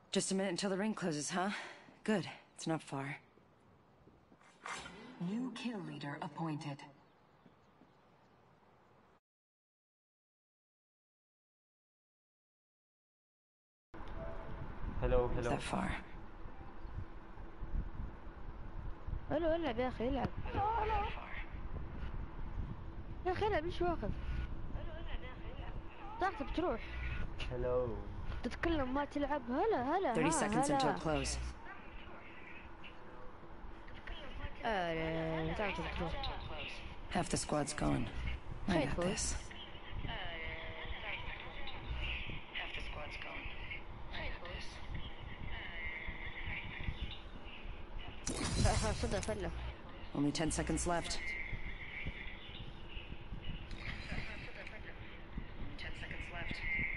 Just a minute until the ring closes, huh? Good. It's not far. New kill leader appointed. Hello, Is hello. that far? الو العب يا اخي العب يا اخي العب ايش واقف طاقتك بتروح Hello. تتكلم ما تلعب هلا هلا 30 seconds until هلا close. طاقتك بتروح Half the squad's gone. I خير got فوز this. Half the squad's gone. I got this. صدق فله Only 10 seconds left. 10 seconds left.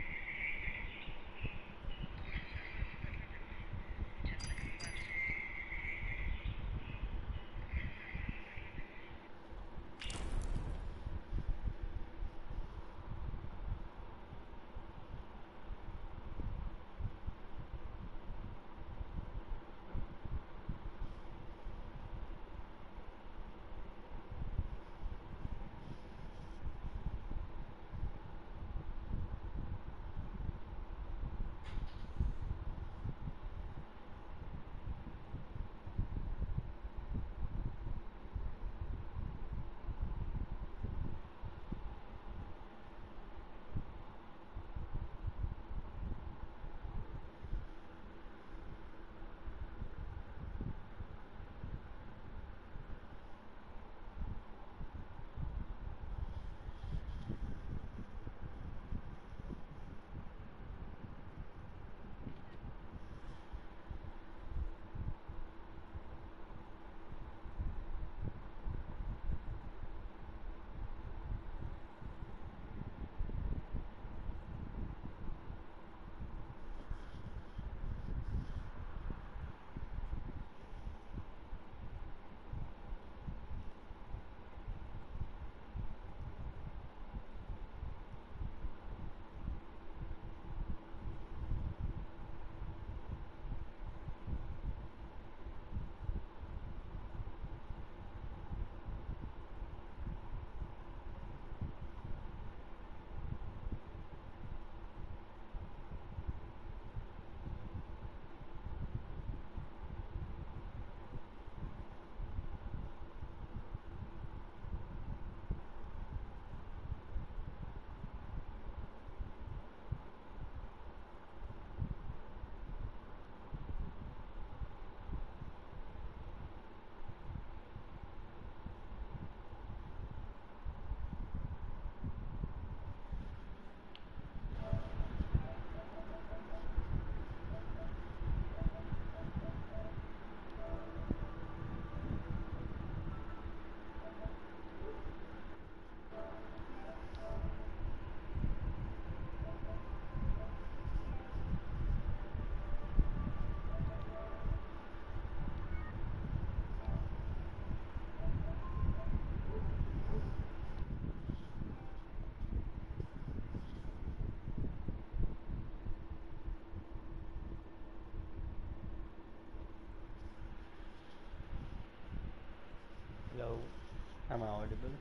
Hello. Am I audible?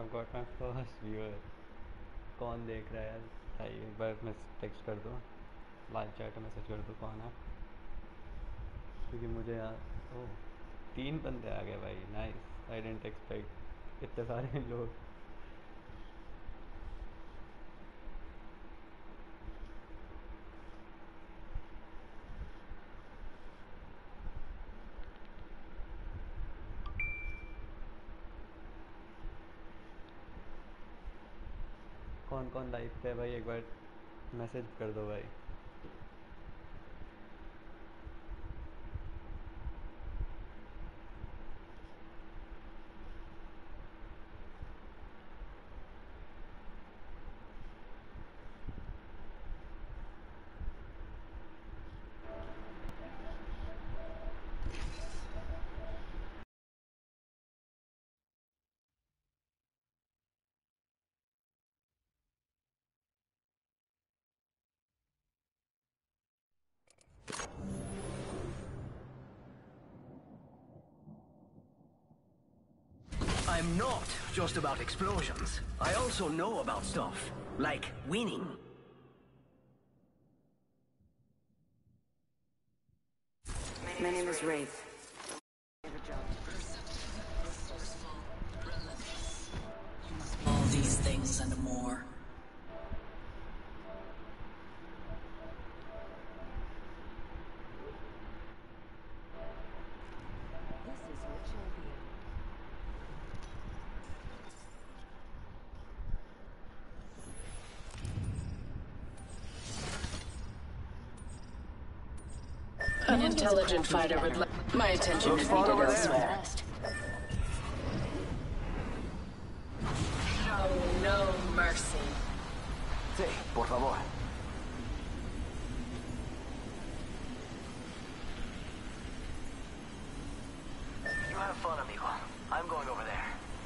I've got my first viewer. कौन देख रहा है यार भाई एक बार मैं text कर दूँ लाइव चैट में मैसेज कर दूँ कौन है क्योंकि मुझे यार ओह 3 बंदे आ गए भाई नाइस आई डिडंट एक्सपेक्ट इतने सारे लोग कौन कौन लाइव पे है भाई एक बार मैसेज कर दो भाई I'm not just about explosions. I also know about stuff. Like winning. My name is Wraith. All these things and more. This is your champion. An intelligent fighter would like my attention is needed elsewhere. Show no mercy. Sí, por favor. You have fun, amigo. I'm going over there.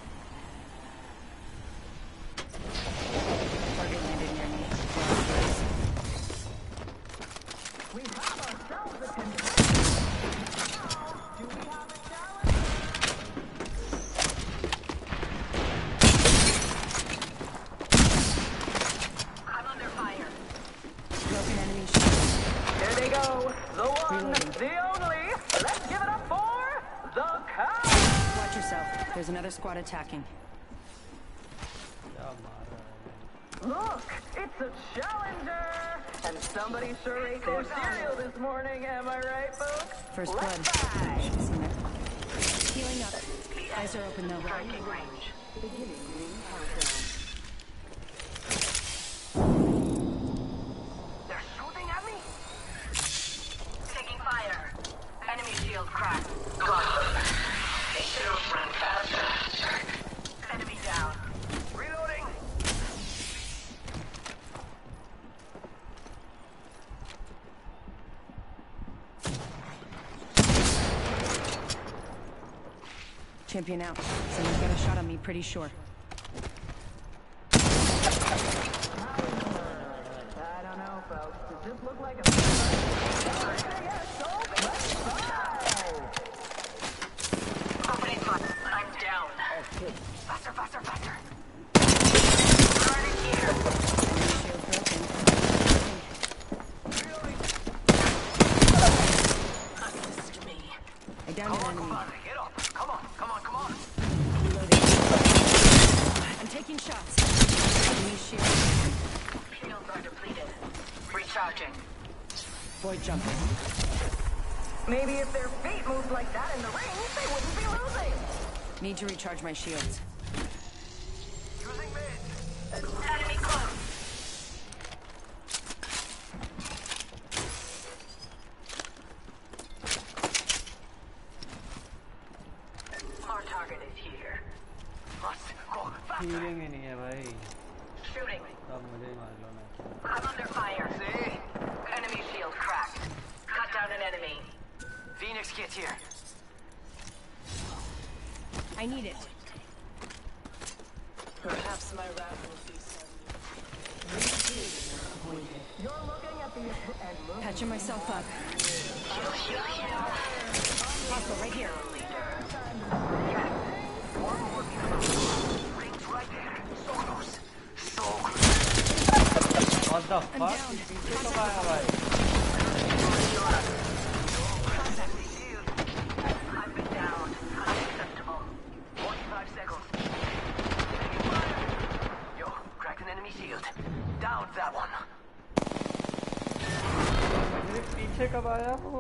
Target landed near me. We have ourselves a contender. Do we have a challenge? I'm under fire. Broken enemy shield. Here they go. The one, Reloading. the only. Let's give it up for the cow. Watch yourself. There's another squad attacking. क्या मार रहा है Look, it's a challenger. And somebody sure ate their cereal this morning, am I right, folks? First Let's blood. buy. Should've seen it. Healing up. Eyes are open though. Striking range. They're shooting at me? Taking fire. Enemy shield cracked. They should have run faster. Enemy down. Reloading. Champion out. Someone's got a shot on me, pretty sure. I don't know, folks. Does this look like a... Opening fire. I'm down. Faster, faster, faster. Running here. Enemy shield broken. Assist me. I downed an enemy. Get up. Come on, come on, come on. Reloading. I'm taking shots. Enemy shield. Shields are depleted. Recharging. Void jump. Maybe if their feet moved like that in the ring, they wouldn't be losing. Need to recharge my shields. Using mid. Enemy close. Our target is here. Must go faster. Feeling ही नहीं है भाई Shooting. अब मुझे ही मार लो ना I'm under fire. See? Enemy shield cracked. Cut down an enemy. Phoenix kit here. I need it. Perhaps my wrath will be You're looking at the and look. Patching myself up. Hostile right here. Rings right there. the fuck? पीछे कब आया भाई? I've been down. Unacceptable. 45 seconds. Yo, cracked an enemy shield. Down that one. मेरे पीछे कब आया वो?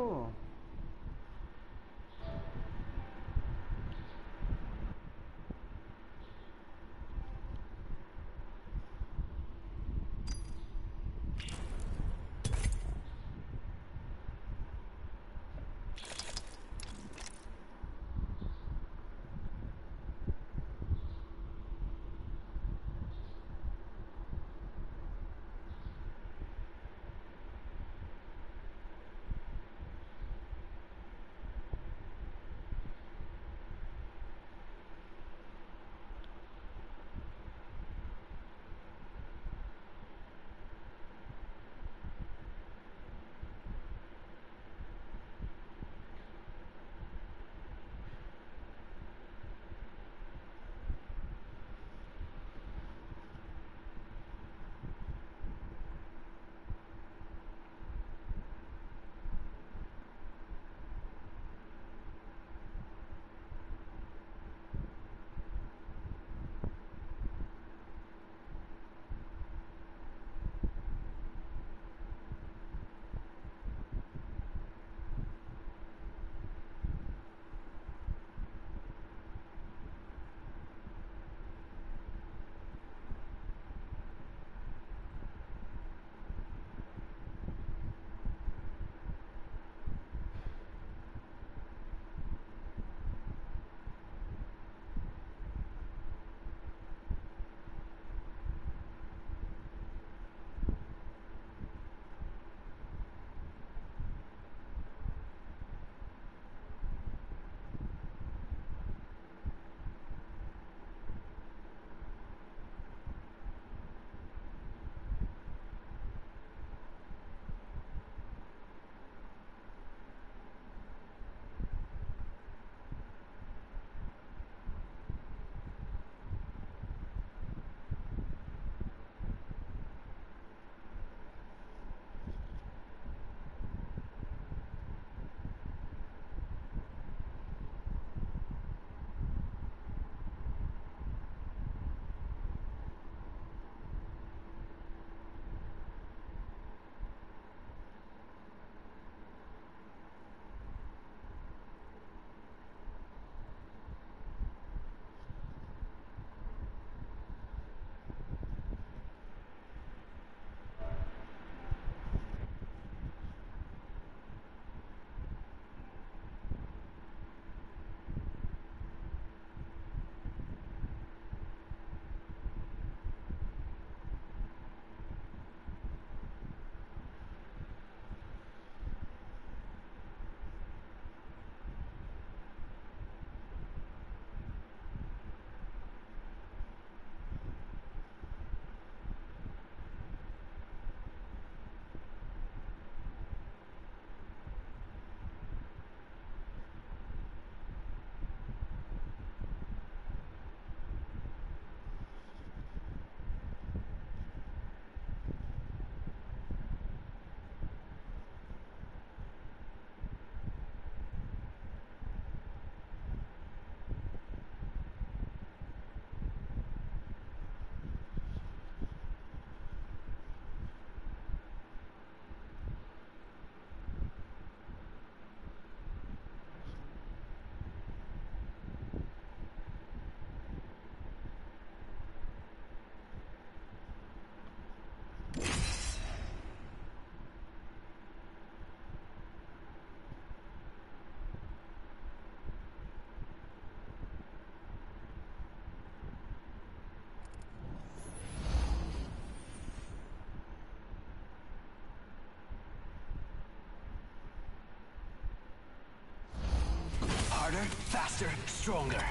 Harder, faster, stronger.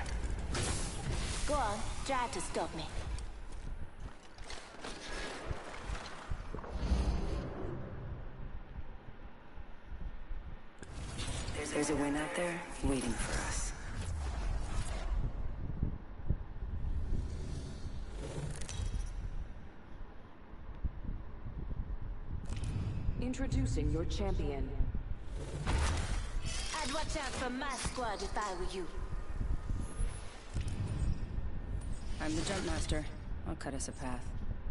Go on, try to stop me. There's a win out there waiting for us. Introducing your champion. I'd watch out for my squad if I were you. I'm the jump master. I'll cut us a path.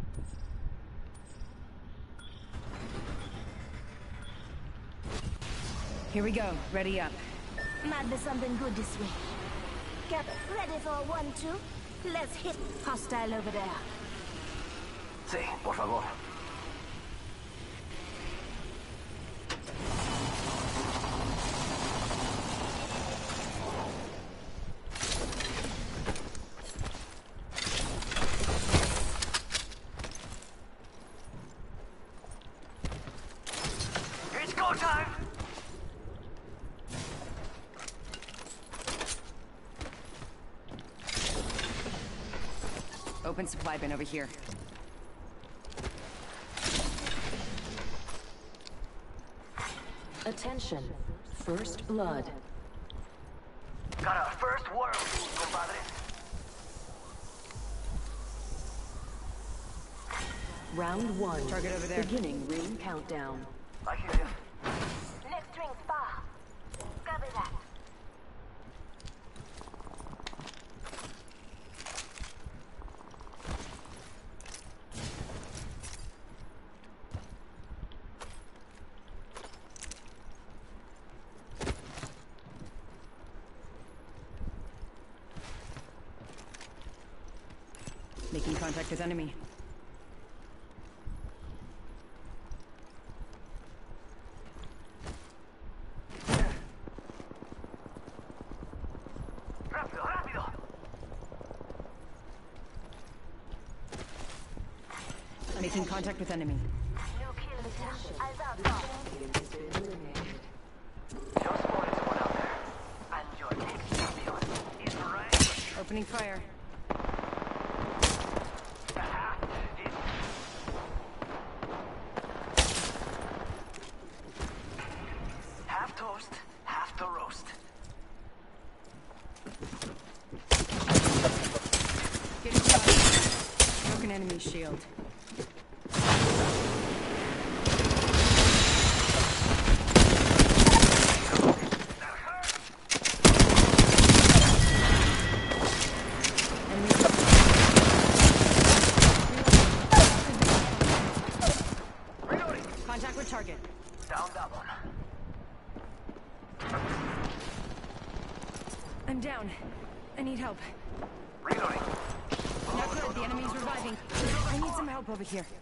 Here we go. Ready up. Might be something good this way. Get ready for a 1-2. Let's hit hostile over there. Sí, por favor. It's go time! Open supply bin over here. Attention. First blood. Got our first world, compadre. Round 1. Target over there. Beginning ring countdown. I hear you. Next ring far. Cover that. Making contact with enemy. Rápido, rápido. Making contact with enemy. No kill leader. Eyes out far. Just spotted someone out there. And your next champion is right. Opening fire. Half toast, half to roast. Getting shot. Broken enemy shield. Contact with target. Down that one. I'm down. I need help. Reloading. Not good. The enemy's reviving. I need some help over here.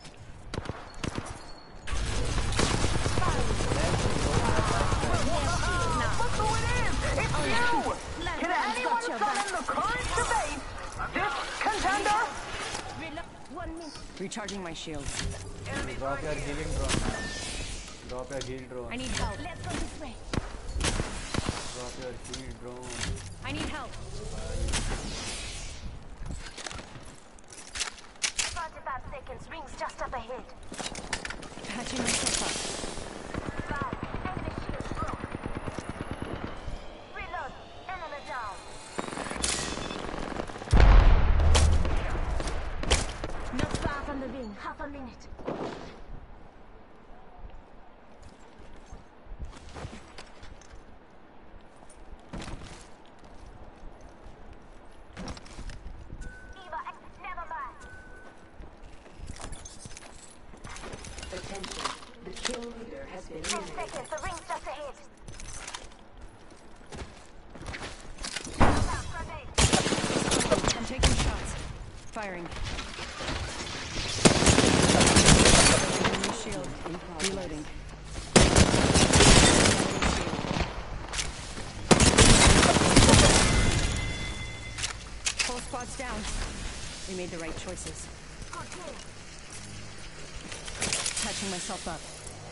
Look who it is! It's you! Can anyone summon the courage to face this contender? 1 minute. Recharging my shields. Drop your healing drone. Drop your heal drone. I need help. Let's go this way. Drop your heal drone. I need help. 45 seconds. Rings just up ahead. Patching myself up. 5. Enemy shield broke. Reload. Enemy down. Not far from the ring. Half a minute. Eva, never mind. Attention. The kill leader has been 10 eliminated. seconds. The ring's just ahead. I'm taking shots. Firing. Enemy shield. Reloading. Whole squad's down. We made the right choices. Good kill. Patching myself up.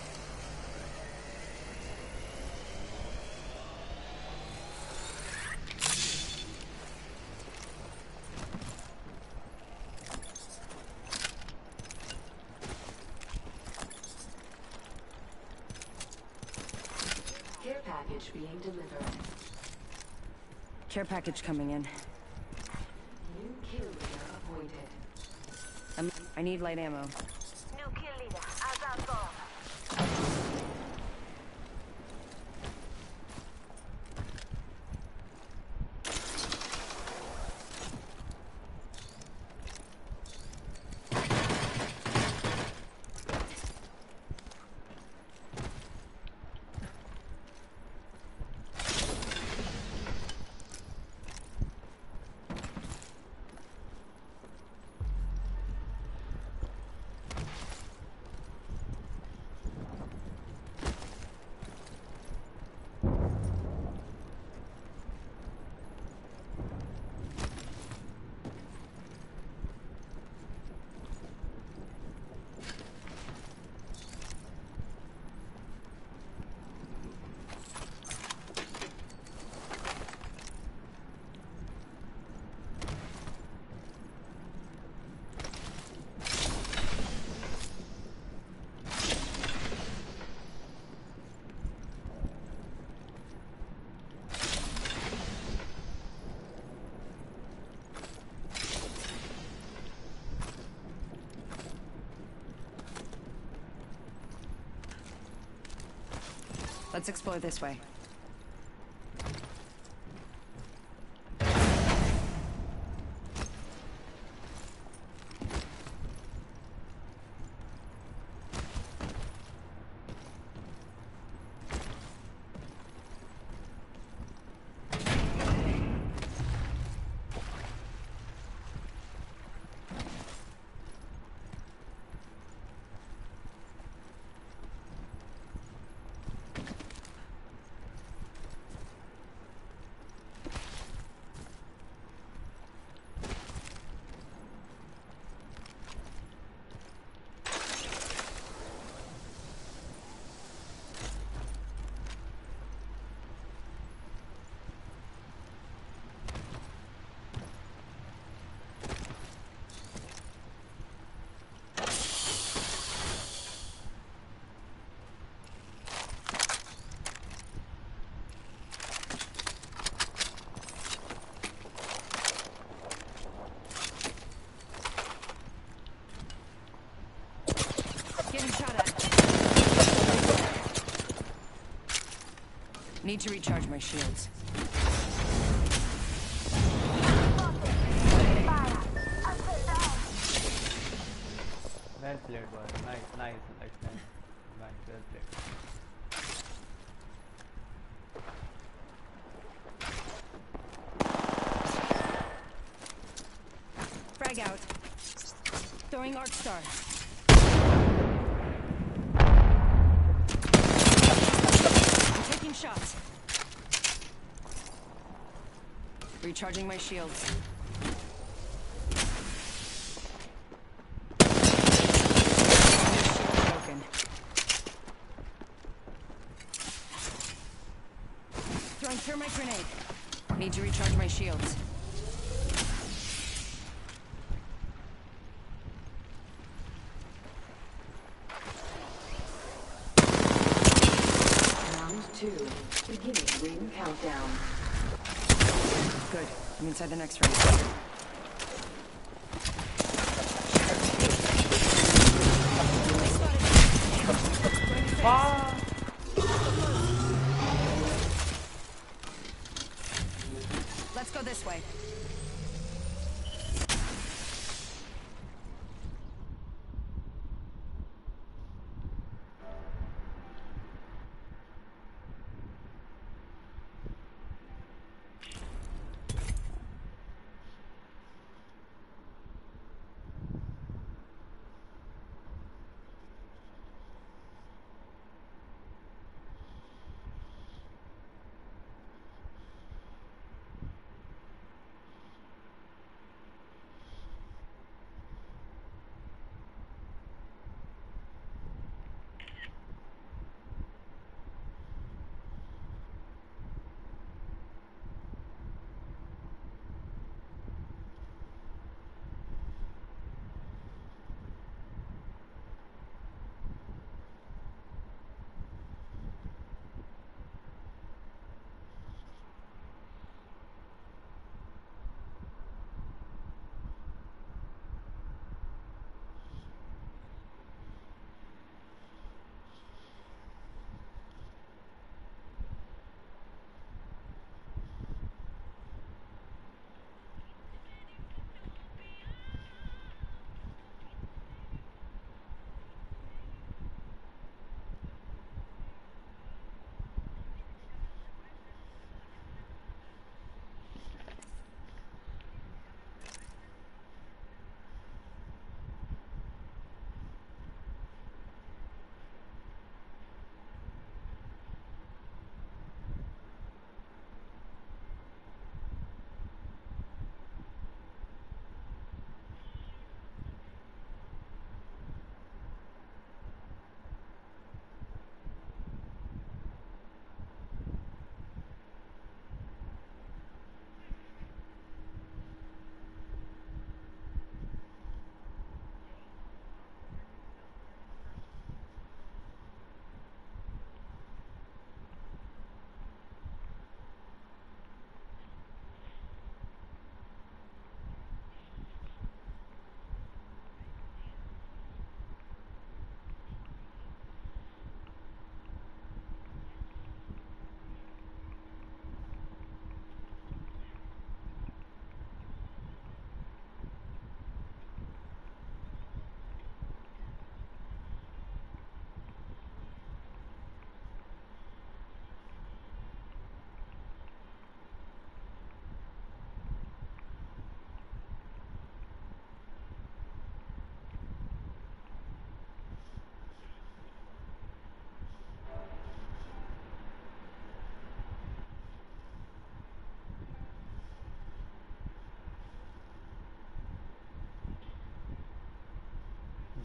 Care package being delivered. Care package coming in. New kill leader appointed. I need light ammo. New kill leader. Eyes out gone. Let's explore this way. Getting shot at. Need to recharge my shields. Well played, boy. Nice, nice, nice, nice. Nice, well played. Frag out. Throwing Arc Star. I'm taking shots. Recharging my shields. Broken. Throwing thermite grenade. Need to recharge my shields. Round 2. Beginning ring countdown. Good. I'm inside the next ring. Let's go this way.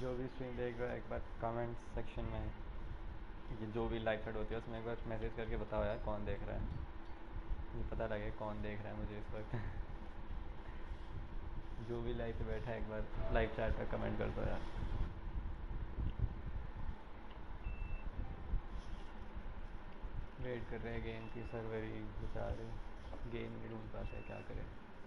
जो भी stream देख रहा है एक बार comment section में ये जो भी लाइव चैट होती है उसमें एक बार मैसेज करके बताओ यार कौन देख रहा है, मुझे पता लगे कौन देख रहा है मुझे इस वक्त। जो भी लाइव पे बैठा है एक बार लाइव चैट पे कमेंट कर दो यार। वेट कर रहे हैं गेम की, सर्वर ही बेचारे गेम नहीं ढूंढ पाते, क्या करें।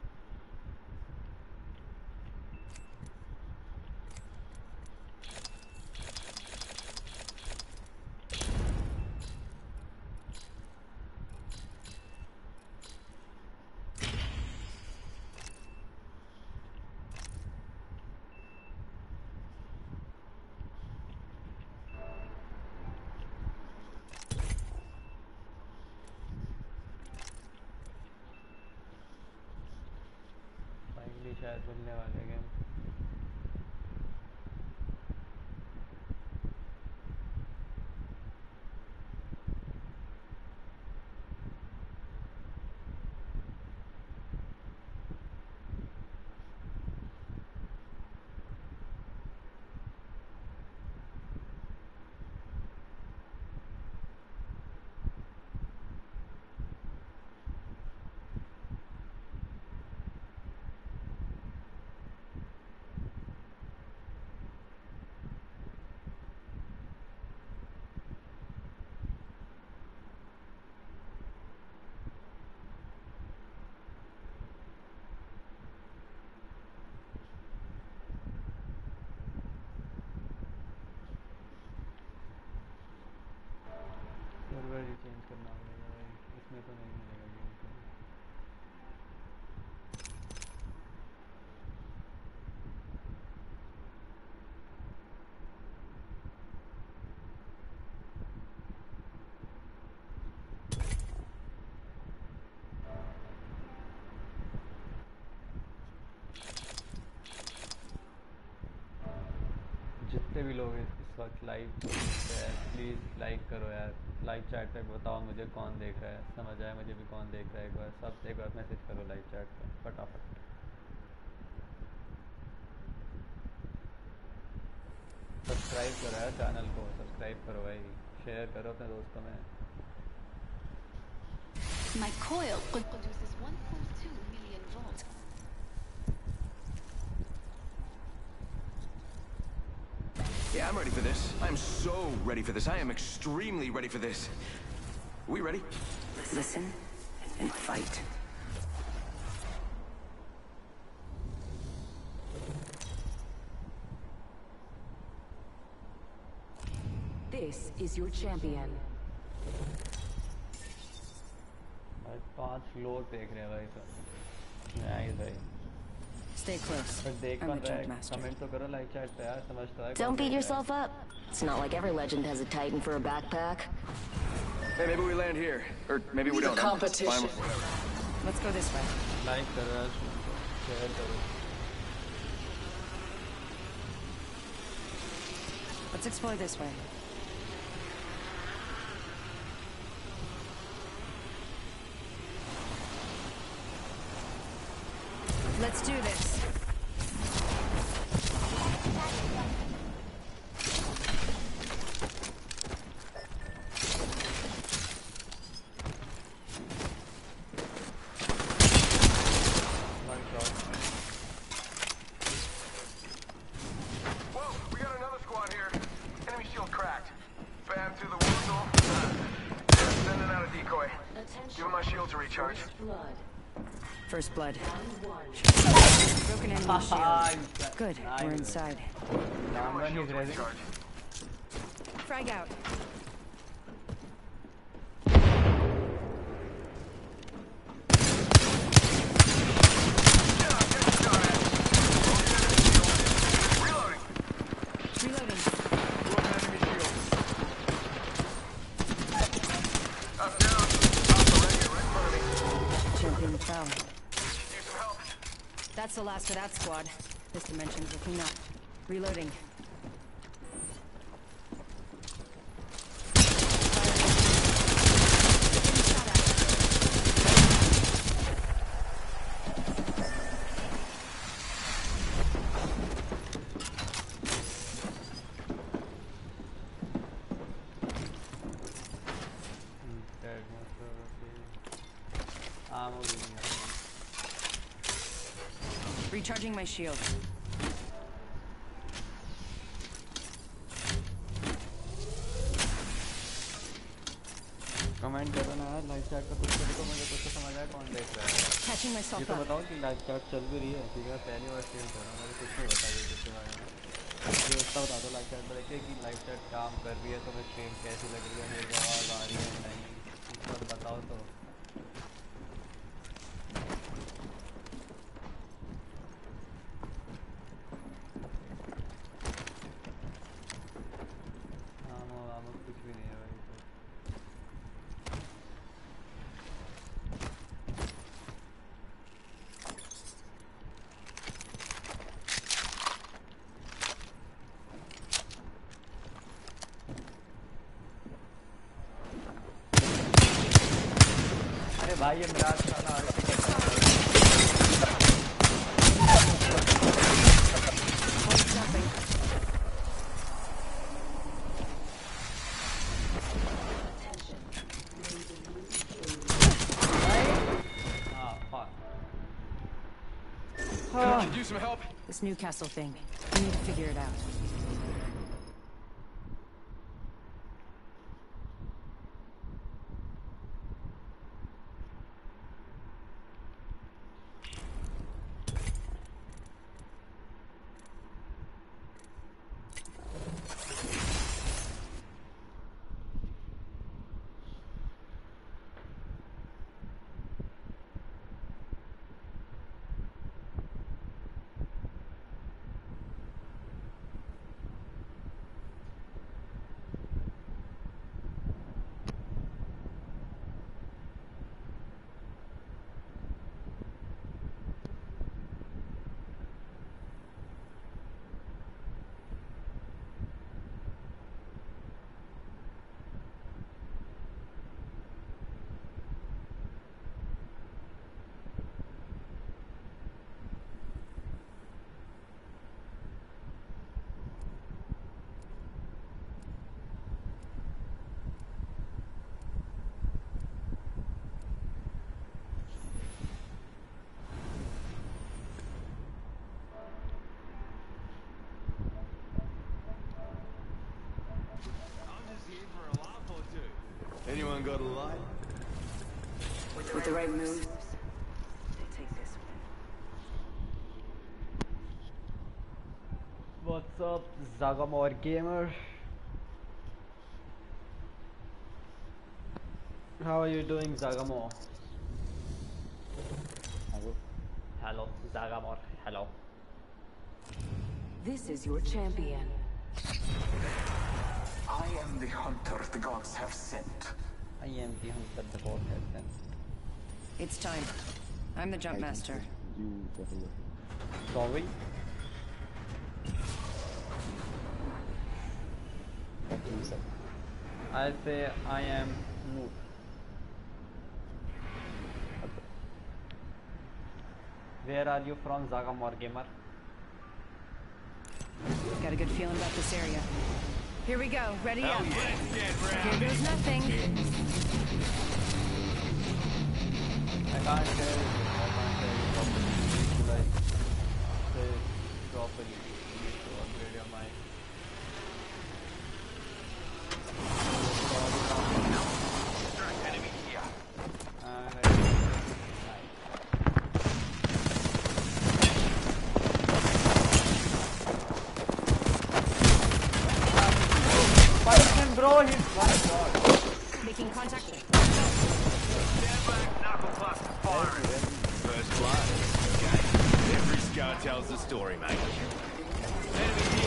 शायद मिलने वाले गेम। सर्वर ही चेंज करना पड़ेगा भाई, इसमें तो नहीं मिलेगा गेम तो। जितने भी लोग इस वक्त लाइव प्लीज़ लाइक करो यार, लाइव चैट पे बताओ मुझे कौन देख रहा है, समझ आए मुझे भी कौन देख रहा है। एक बार सब एक बार मैसेज करो लाइव चैट पे फटाफट। सब्सक्राइब करो यार चैनल को, सब्सक्राइब करो भाई, शेयर करो अपने दोस्तों में। My coil produces 1.2 million volts. Yeah, I'm ready for this. I'm so ready for this. I am extremely ready for this. Are we ready? Listen and fight. This is your champion. भाई 5 लोग देख रहे हैं भाई, तो nice भाई। Stay close. पर देख I'm कौन a रहा है, Jumpmaster. कमेंट तो करो लाइव चैट पे यार, समझता है। Don't beat yourself up. It's not like every legend has a Titan for a backpack. Hey, maybe we land here. Or maybe we don't. Competition. Fine with whatever. Let's go this way. Like करो यार, share करो। Let's explore this way. Let's do this. One shot. Whoa, we got another squad here. Enemy shield cracked. Bam through the weasel. Sending out a decoy. Give him my shield to recharge. First blood. Broken enemy shield. Good, we're inside. Number Shield is to ready. recharge. Frag out. Reloading. Reloading. Broken enemy shield. Up down. Right here, right in front of me. Champion fell. Need some help. That's the last of that squad. This dimension's looking up. Reloading. Recharging my shield. Comment करो ना यार live chat का कुछ तो मुझे कुछ तो समझ आया कौन देख रहा है। Catching myself ये तो up. बताओ कि लाइव चैट चल भी रही है ठीक है पहली बार स्ट्रीम कर रहा हूँ मुझे कुछ नहीं पता ये इसके बारे में मुझे इतना बता दो लाइव चैट पर देखिए कि लाइव चैट काम कर रही है तो मैं स्ट्रीम कैसी लग रही है मेरी आवाज़ आ रही है नहीं इतना बताओ तो कुछ भी नहीं है भाई तो अरे भाई ये मिराज खाना Could use some help. This Newcastle thing. I need to figure it out. Anyone got a light? With the right move. What's up, Zagamore Gamer? How are you doing, Zagamore? Hello, Zagamore. Hello. This is your champion. I am the hunter the gods have sent. I am the hunter the gods have sent. It's time. I'm the jump master. Sorry? I say I am noob. Where are you from, Zagamore Gamer? Got a good feeling about this area. Here we go. Ready up. Here goes nothing. I can't tell you properly. Like, say properly. You need to upgrade your mic. Enemy here. Bro, he's one shot. Making contact. Stand back, knuckle cluster firing. First blood. Okay. Every scar tells the story, mate. Enemy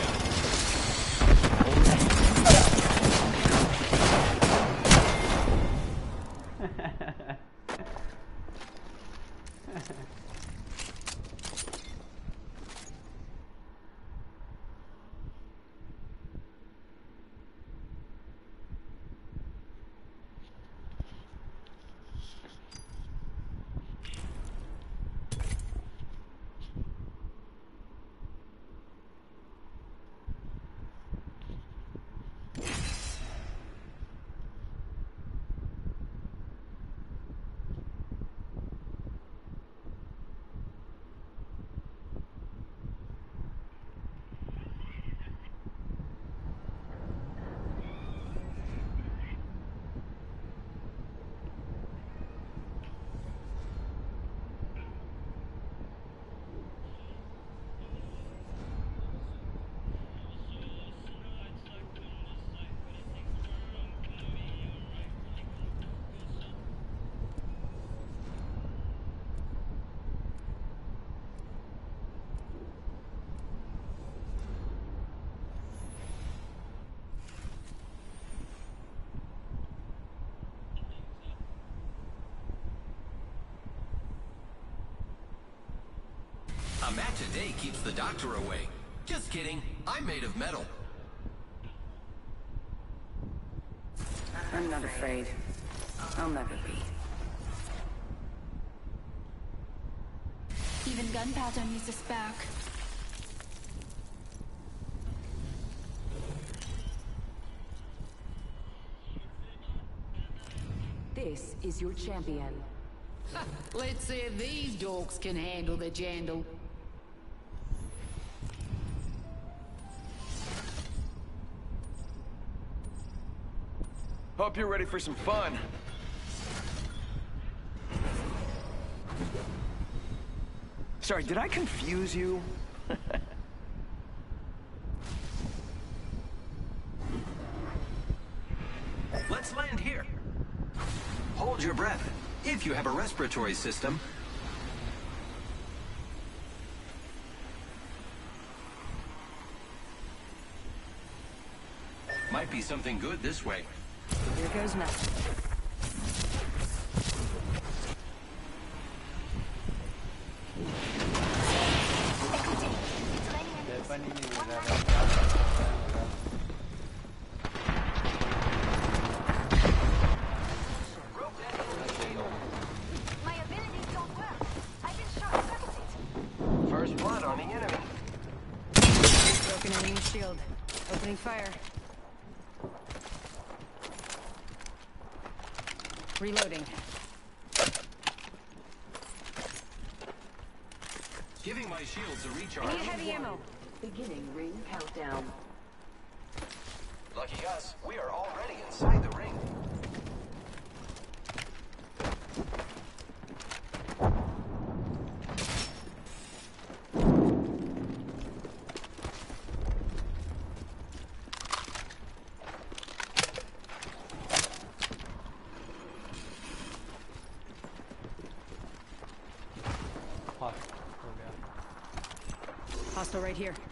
here. A match a day keeps the doctor away. Just kidding. I'm made of metal. I'm not afraid. I'll never be. Even gunpowder needs a spark. This is your champion. Let's see if these dorks can handle the jandal. Hope you're ready for some fun. Sorry, did I confuse you? Let's land here. Hold your breath, if you have a respiratory system. Might be something good this way. Here goes nothing. My abilities don't work. I've been short-circuited. First blood on the enemy. Broken enemy shield. Opening fire. Reloading. Giving my shields a I recharge. need heavy ammo. Beginning ring countdown. Lucky us, we are already inside the ring. Hostile right here.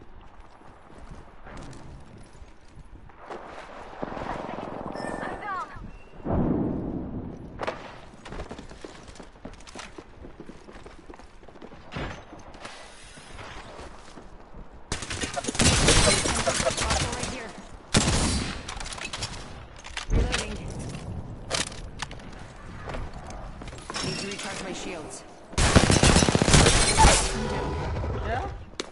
I'm down. Hostile right here. Reloading. Need to recharge my shields. Yeah?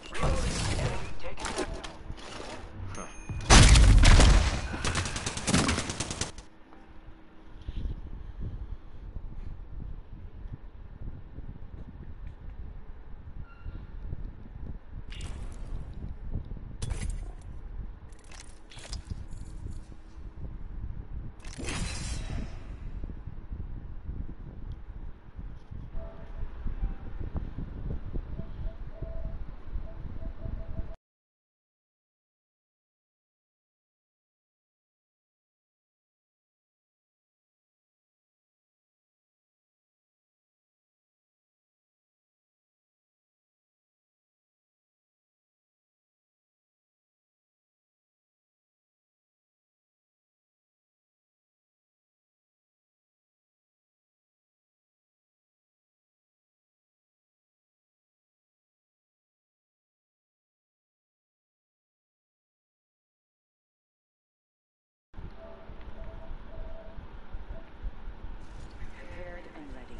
Prepared and ready.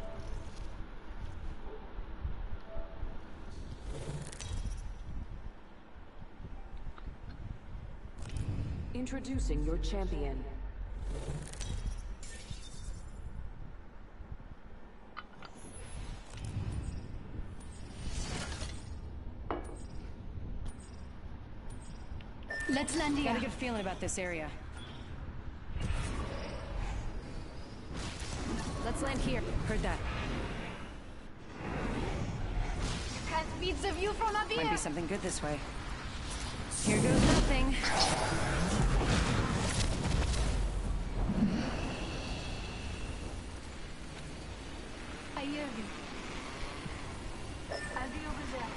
Introducing your champion. Let's land here. Got a good feeling about this area. Let's land here. Heard that. You can't beat the view from up Might here. be something good this way. Here goes nothing. I hear you. I'll be over there.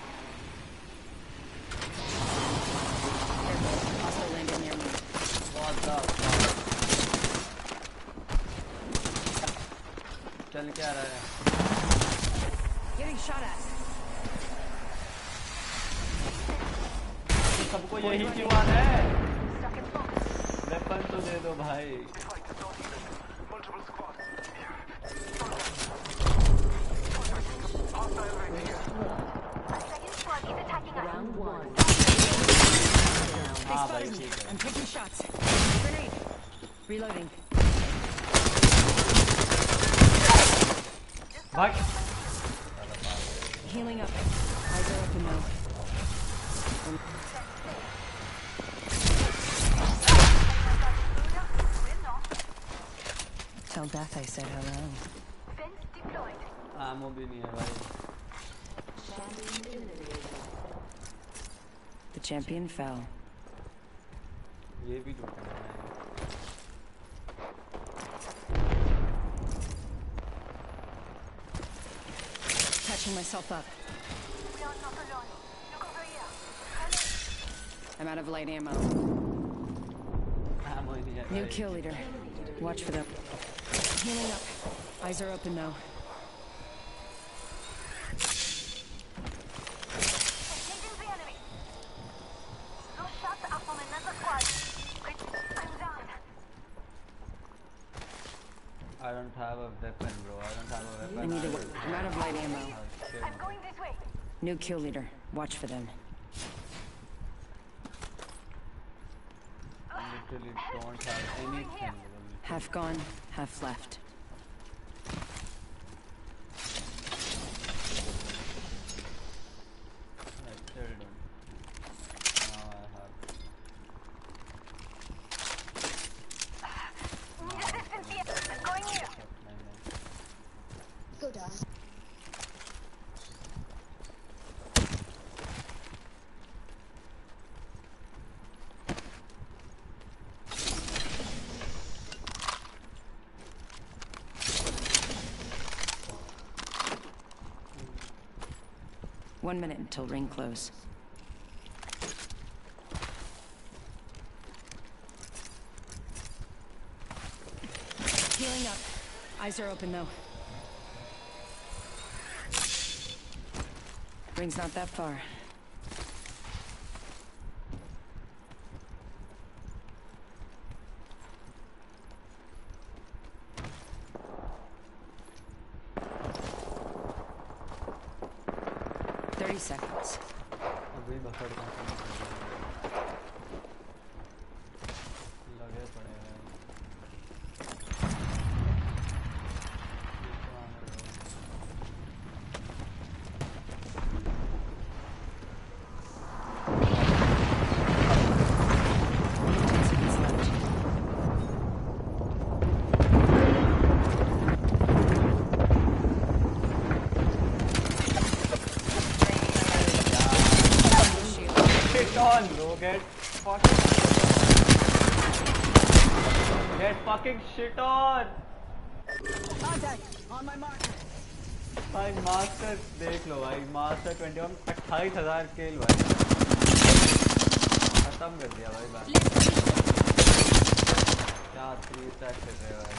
Careful. Hostile landed near me. What the fuck? चल क्या रहा है? Getting shot at. को यही क्यों आना है? Weapon तो दे दो भाई। हाँ भाई ठीक है। I'm taking shots. Grenade. Reloading. भाग। Healing up. Eyes are open now. Tell Death I said hello. आमो भी नहीं है भाई। The champion fell. ये भी लूटना है। Catching myself up. I'm out of light ammo. आमो ही नहीं है New भाई। kill leader. Watch for them. Healing up. Eyes are open now. I don't have a weapon, bro. I don't have a weapon. I need a weapon. I'm out of light ammo. I'm going this way. New kill leader. Watch for them. I literally don't have anything. Half gone, half left. I still don't. Now I have. I'm going here. Go down. One minute until ring close. Healing up. Eyes are open though. Ring's not that far. Seconds. अभी buffer का लगे पड़े हैं। Get fucking shit on! Contact on my marker. भाई master देख लो भाई master 21 28,000 किल भाई खत्म कर दिया भाई बात क्या 3 स्टैक कर रहे हो भाई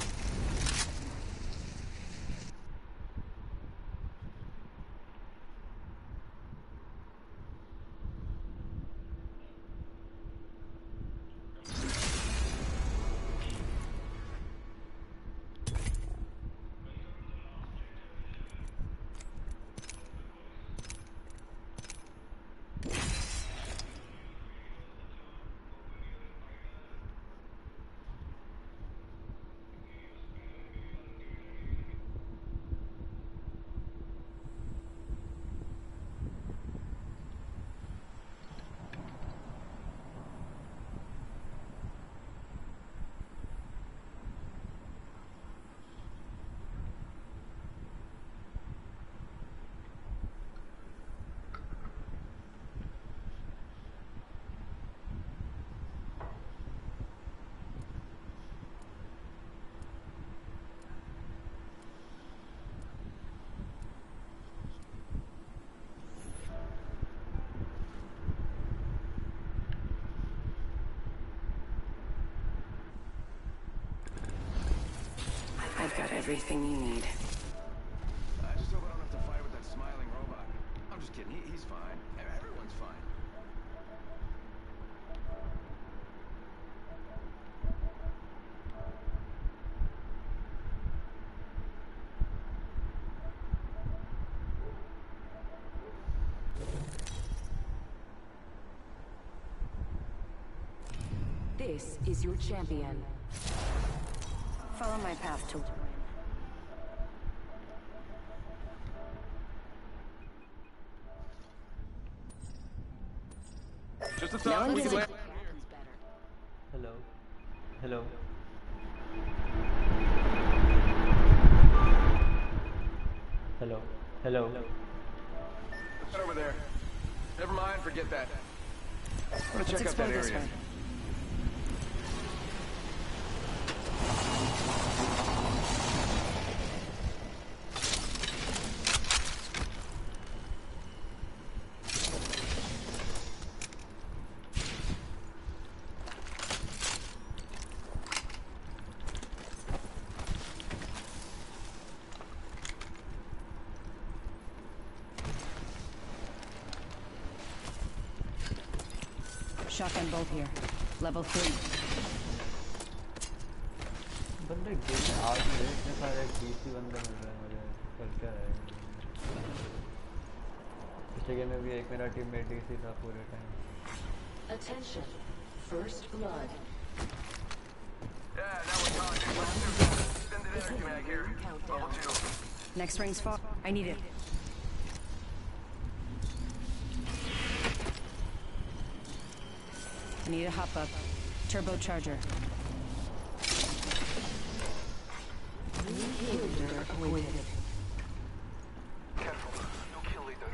I've got everything you need. I just hope I don't have to fight with that smiling robot. I'm just kidding. He's fine. Everyone's fine. This is your champion. Follow my path to win. Just a thought. We can land. Hello. Hello. Hello. Hello. Right over there. Never mind, forget that. I'm gonna check out that area. Shotgun bolt here. Level 3. बंदे game में आ गए इतने सारे DC बंदे मिल रहे हैं मुझे कर क्या है पिछले गेम में भी एक मेरा टीममेट डीसी था पूरे time Attention. First blood. Yeah, now we're talking. Extended energy mag here. Level 2. Next ring's far. I need it. I need a hop up. Turbocharger. Leader awaited. Careful. No kill leader.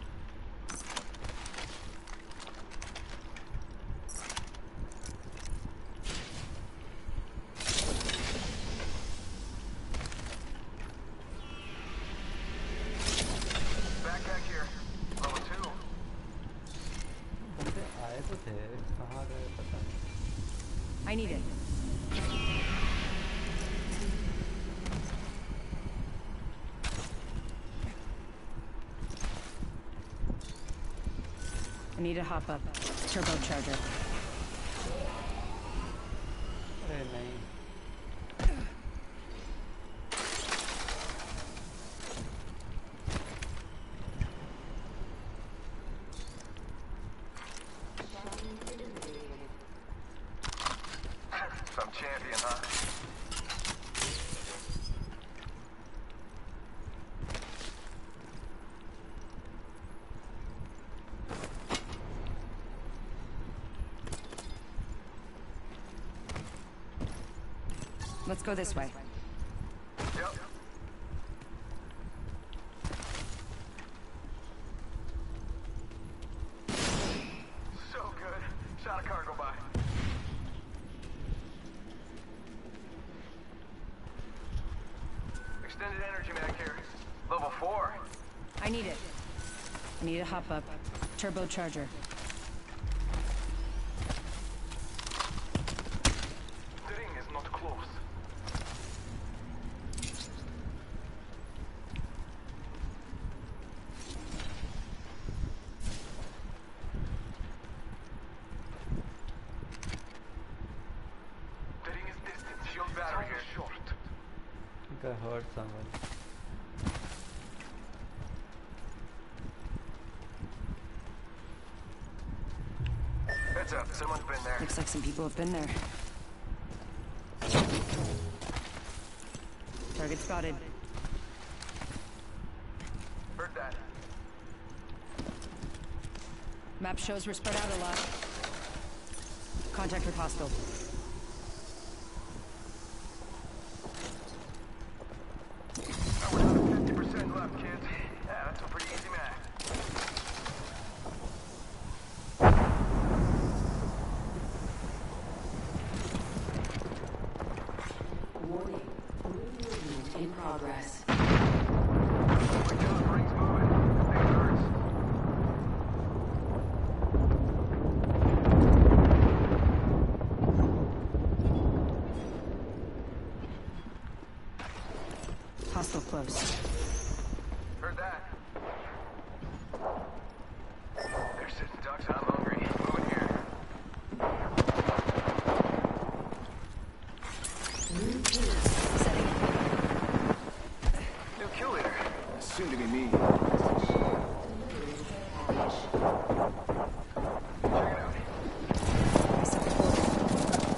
Backpack here. Level 2. बंदे आए तो थे कहाँ गए पता नहीं I need it. I need a hop up. Turbocharger. अरे नहीं Some champion, huh? Let's go this way. Yep. So good. Shot a cargo by. Extended energy mag here. Level 4. I need it. I need a hop up. Turbocharger. The ring is not close. The ring is distant. Shield battery is short. I think I heard someone Heads up. Someone's been there. Looks like some people have been there. Target spotted. Heard that. Map shows we're spread out a lot. Contact with hostile. We're down to 50% left, kids. Yeah, that's a pretty easy match. Warning. Movement in progress. We're doing rings moving. Big birds. Hostile close. Heard that. They're sitting ducks. I'm hungry. Moving here. Setting. New kill leader. Soon to be me. Check it out. I set the portal.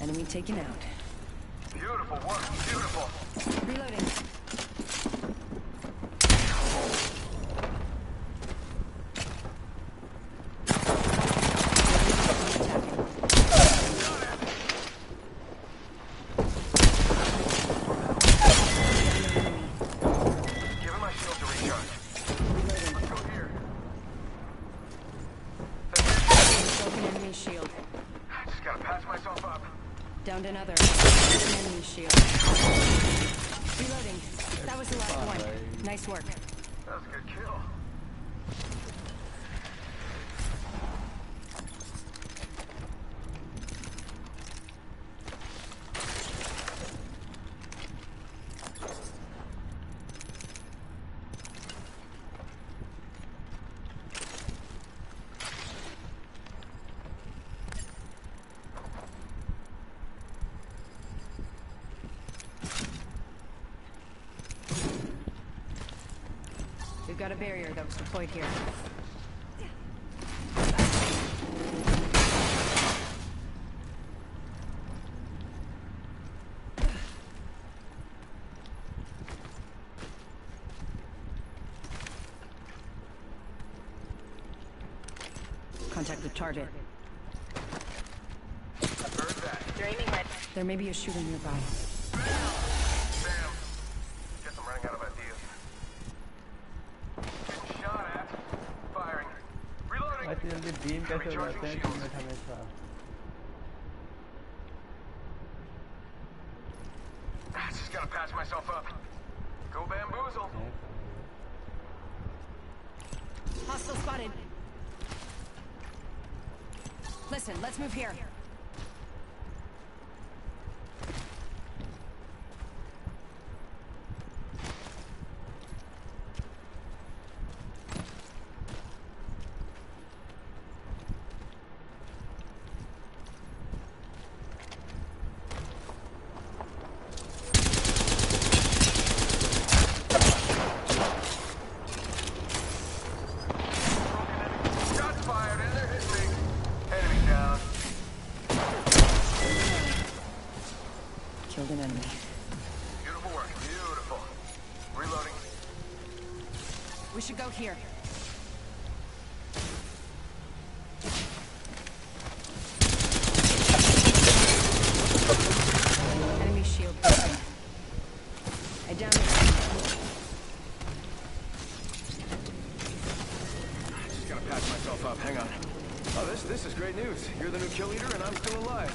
Enemy taken out. Beautiful work, beautiful. Reloading. Giving my shield to recharge. Let's go here. Broken enemy shield. Just gotta patch myself up. Downed another. Broken enemy shield. Reloading. That was the last one. Nice work. That was a good kill. We've got a barrier that was deployed here. Contact the target. Heard that. There may be a shooter nearby. Bam! Guess I'm running out of ideas. Getting shot at. Firing. Reloading. इतनी जल्दी beam कैसे हो जाते हैं teammate हमेशा? Just gotta patch myself up. Go bamboozle. Hostile spotted. Listen, let's move here. Shots fired and they're hitting me. Enemy down. Killed an enemy. Beautiful work. Beautiful. Reloading. We should go here. Enemy shield broken. I downed it. Just gotta patch myself up. Hang on. Oh, this is great news. You're the new kill leader and I'm still alive.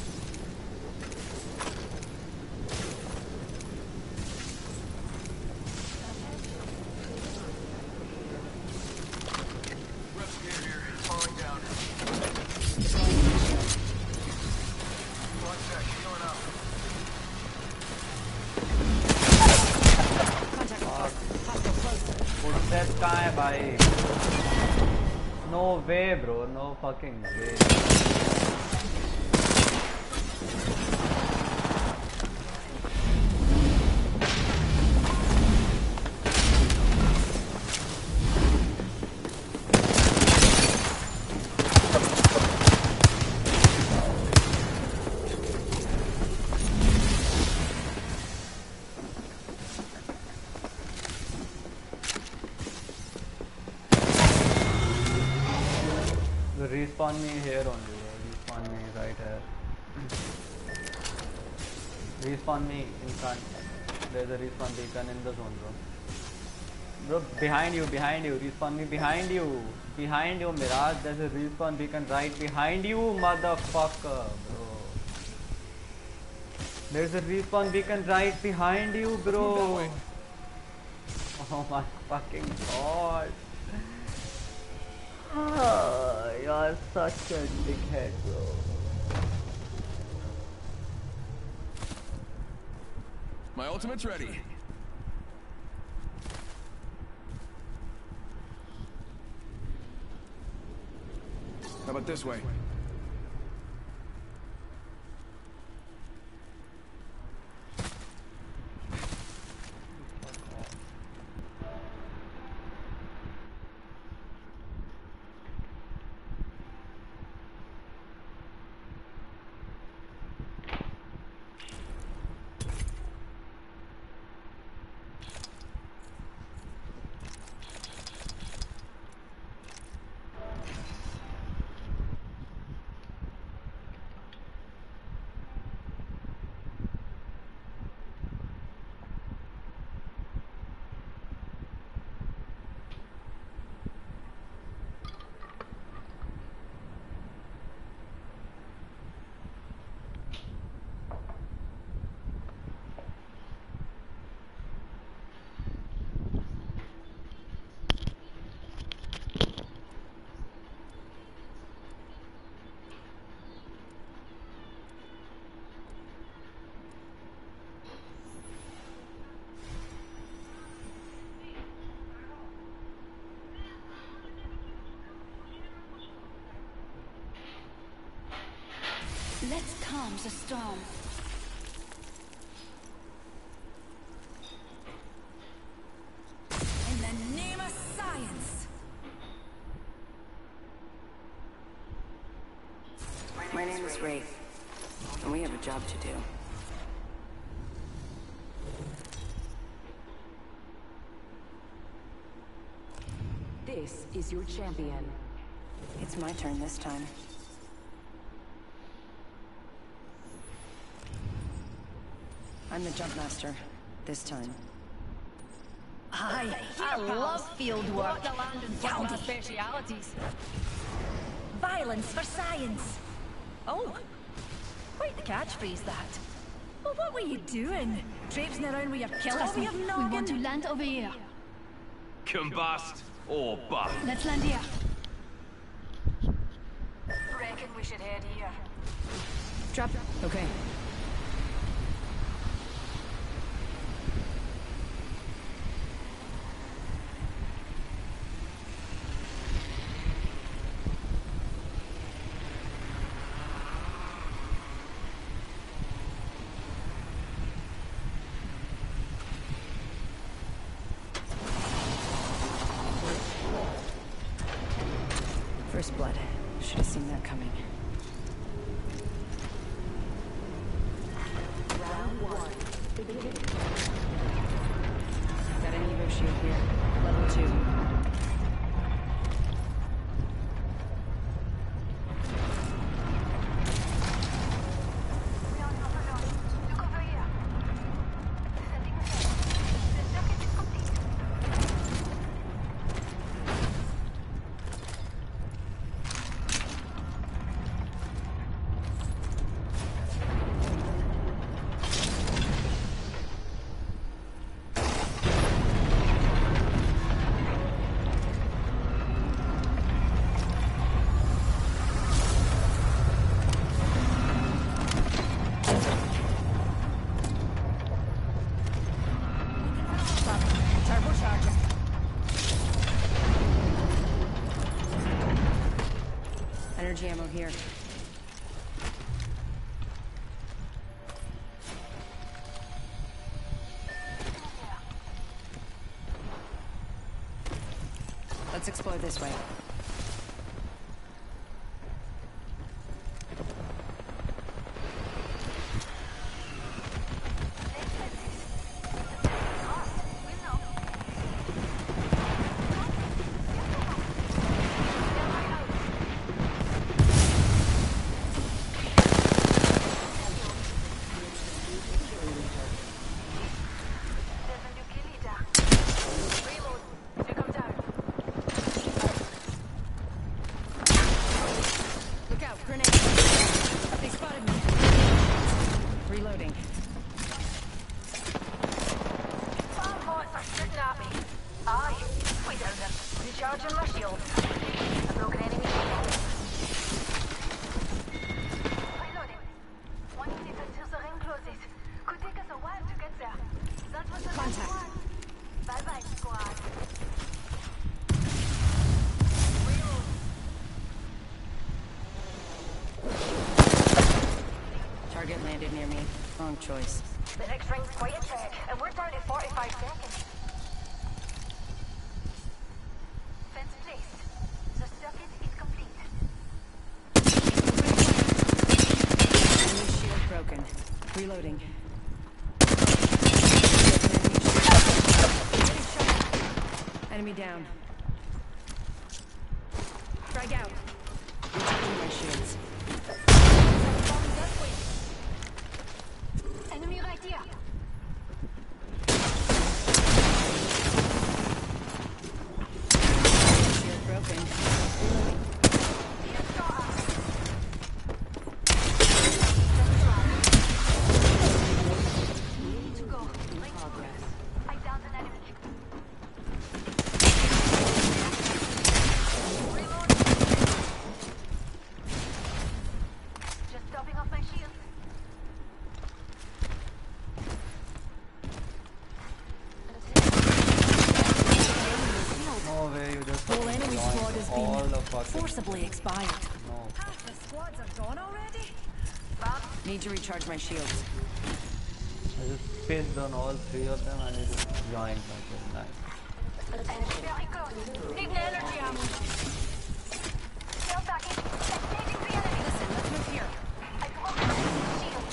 Replicator here. Falling down. One sec. Healing up. Contact hostile close. Footsteps कहाँ है भाई? No way bro, no fucking way. Respawn me here only, bro. Respawn me right here. Respawn me in front. There's a respawn beacon in the zone, bro. Bro, behind you, respawn me behind you. Behind you, Mirage. There's a respawn beacon right behind you, motherfucker, bro. There's a respawn beacon right behind you, bro. Oh my fucking god. Oh, you're such a dickhead, bro. My ultimate's ready. How about this way? Let's calm the storm. In the name of science. My name is Wraith, and we have a job to do. This is your champion. It's my turn this time. I'm the jump master this time. I love field work. One of my specialities. Violence for science. Oh, quite the catchphrase that. Well, what were you doing? Traipsing around with your killer? Trust me, we want to land over here. Combust or bust. Let's land here. Reckon we should head here. Drop. Okay. First blood. Should have seen that coming. Round one. Got an Evo shield here. Level 2. Energy ammo here. Let's explore this way. Target landed near me. Wrong choice. The next ring's quite a trek, and we're down to 45 seconds. Fence placed. The circuit is complete. Enemy shield broken. Reloading. Enemy down. Frag out. Retaking my shields. Enemy right here. Shield broken. To go. In progress. I downed an enemy. Reload. Just topping off my shield. No way, you just Whole enemy squad has all been the fucking forcibly expired. no. Half the squads are gone already? Need to recharge my shields. I just pinned on all three of them and I just joined myself. Nice. Need an energy ammo. Shield backing. Engaging the enemy. Listen, let's move here. I broke the shield.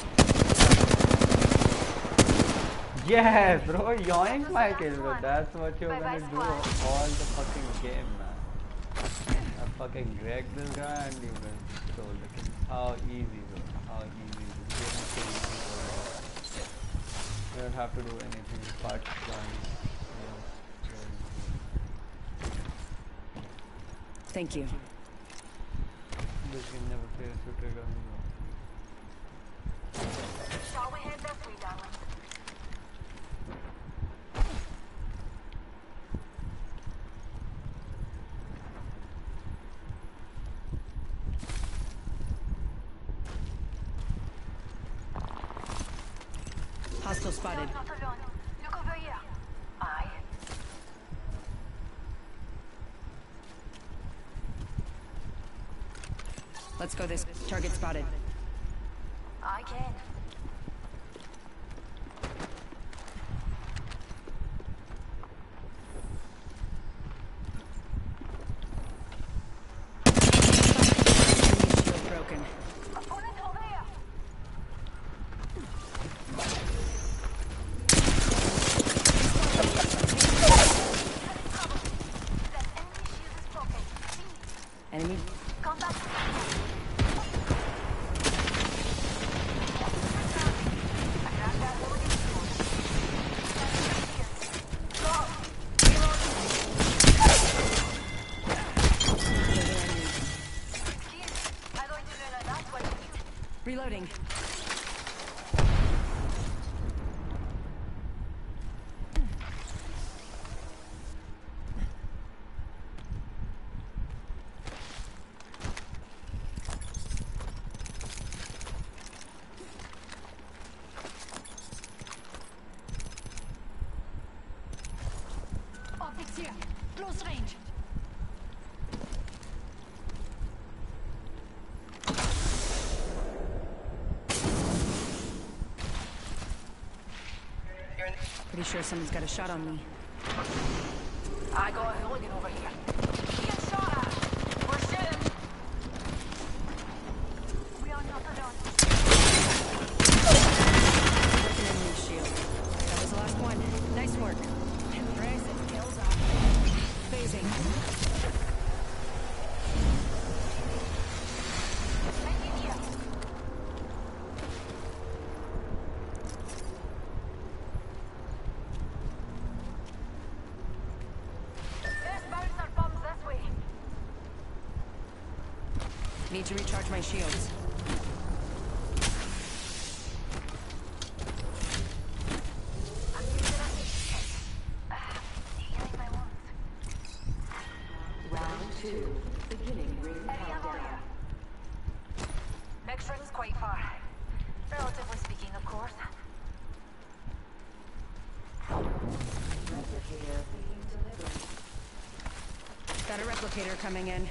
Yes, bro, yoink my kill, bro. That's what you're gonna do all the fucking game, man. I fucking dragged this guy and you guys stole the kill. How easy, bro. How easy. This game is so easy, bro. You don't have to do anything but join. Thank you. This game never fails to trigger me, bro. Shall we head this way, darling? Hostile spotted. Not alone. Look over here. Aye. Let's go this target spotted. I can. Shield broken. Opponent over here. Enemy. Contact. Reloading. Optics here. Close range. Pretty sure someone's got a shot on me. I got a hooligan over here. Get shot at. We're shooting. We are not alone. Broken enemy shield. That was the last one. Nice work. Impressive kills off. Phasing. Need to recharge my shields. Round 2. Beginning ring countdown. Next ring's quite far. Relatively speaking, of course. Replicator being delivered. Got a replicator coming in.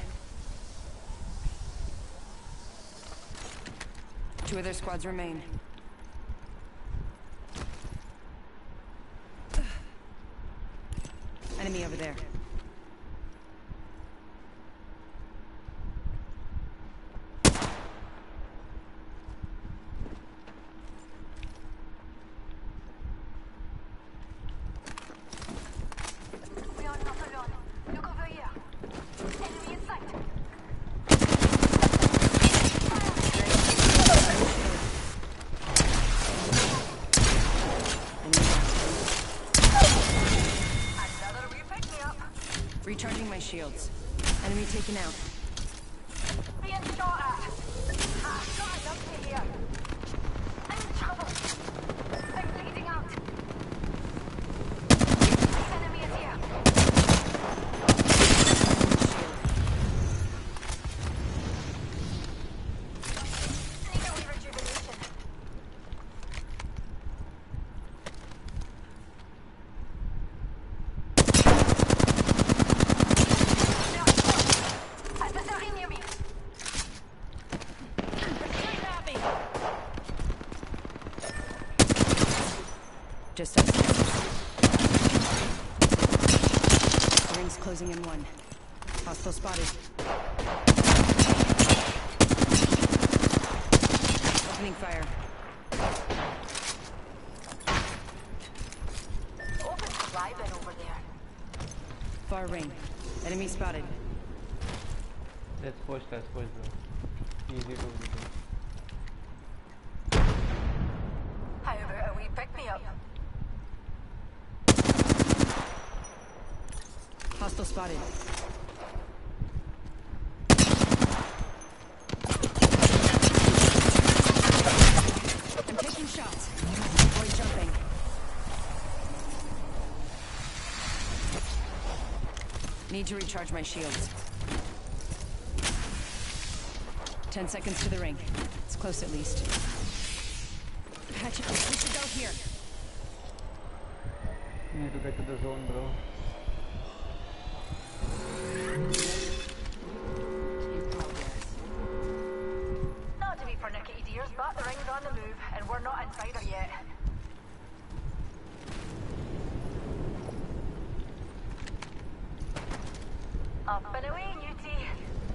2 other squads remain. Enemy over there. We are not alone. Look over here. Enemy in sight. Another repick me up. Recharging my shields. Enemy taken out. Being shot at. Ah, got up to here. I'm in trouble. I'm bleeding out. The enemy is here. Need a wee rejuvenation. Just us. The ring's closing in 1. Hostile spotted. Opening fire. Open supply bin over there. Far ring. Enemy spotted. Let's push, bro. Easy to do. How about a wee pick-me-up? Hostile spotted. I'm taking shots. Avoid jumping. Need to recharge my shields. 10 seconds to the ring. It's close at least. Hatch it. We should go here. You need to get to the zone, bro. Not to be pernickety dears, but the ring's on the move, and we're not inside her yet. Up and away, Newtie.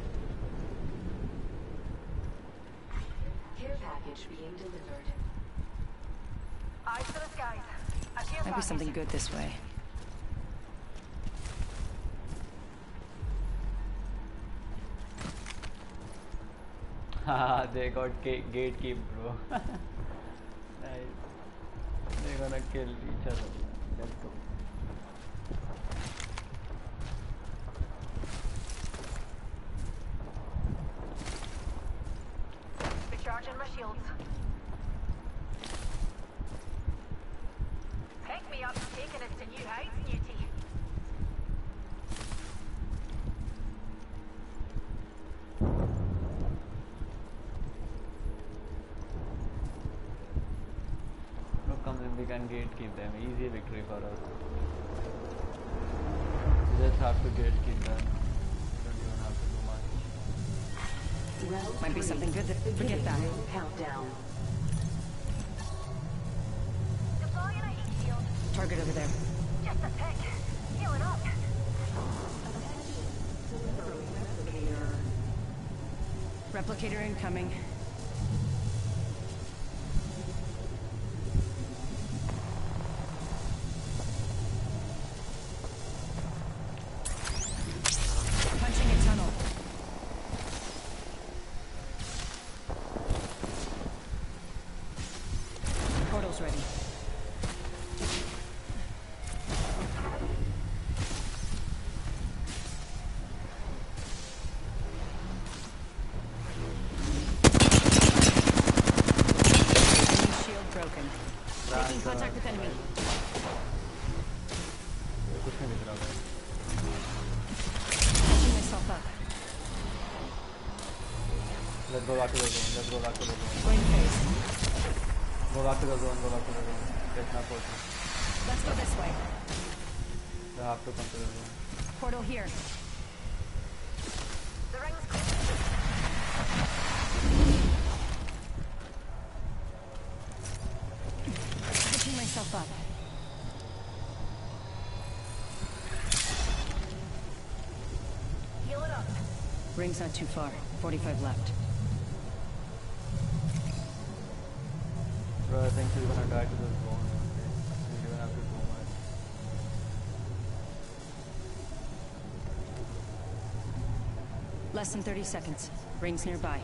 Care package being delivered. Eyes to the skies. A care Might be package. something good this way. Haha, they got gatekeep, bro. Nice. They're gonna kill each other. Let's go. Recharging my shields. Pick me up, taking us to new heights, Newtie. Look, come in, we can gatekeep them. Easy victory for us. We just have to gatekeep them. We don't even have to do much. Might be something good. Forget that. Countdown. Deploying a heat shield. Target over there. Just a tick. Healing up. Replicator incoming. Punching a tunnel. Portal's ready. Enemy shield broken. Making contact with enemy. कुछ नहीं दिख रहा भाई. Catching myself up. Let's go back to the zone. Let's go back to the zone. Going phase. Go back to the zone. Go back to the zone. Get my portal. Let's go this way. They have to come to the zone. Portal here. The ring's clear. Catching myself up. Heal it up. Ring's not too far. 45 left. Bro, I think she's gonna die to this zone. We don't have to do much. Less than 30 seconds. Ring's nearby.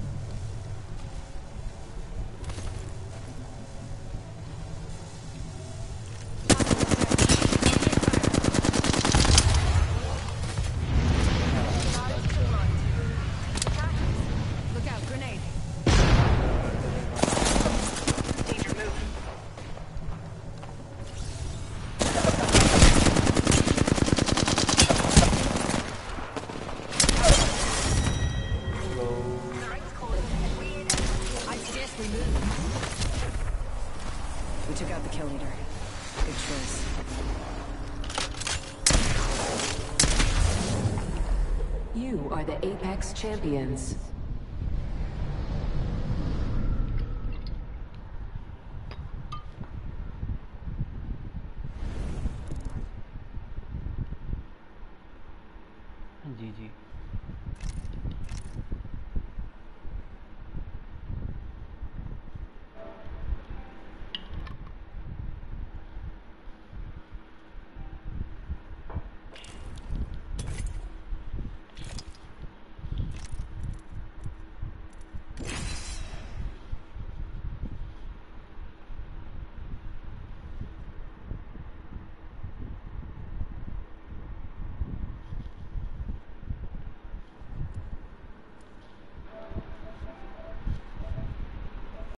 Look out, grenade. Danger move. The ring's closed. I suggest we move. We took out the kill leader. Good choice. You are the Apex Champions.